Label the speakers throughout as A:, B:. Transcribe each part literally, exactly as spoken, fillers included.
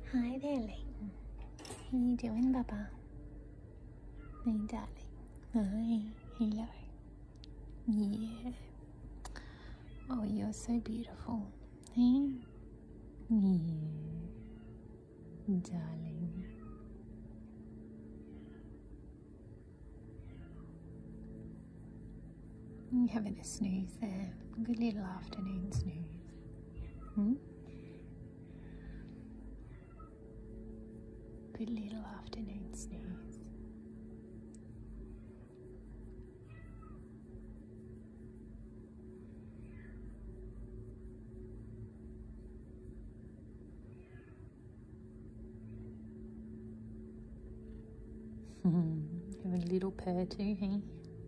A: Hi there, Leyton. How you doing, Baba? Hey, darling. Hi. Hello. Yeah. Oh, you're so beautiful. Hey? Yeah. Darling. You're having a snooze there. Good little afternoon snooze. Hmm? Good little afternoon snooze. Have a little purr too, hey?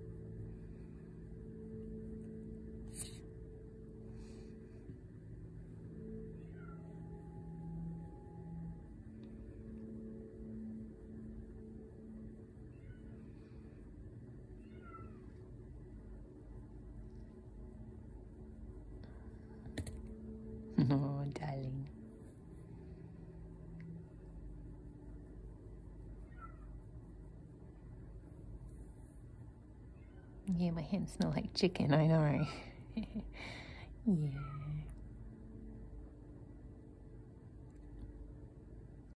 A: Oh, darling. Yeah, my hands smell like chicken, I know. Yeah.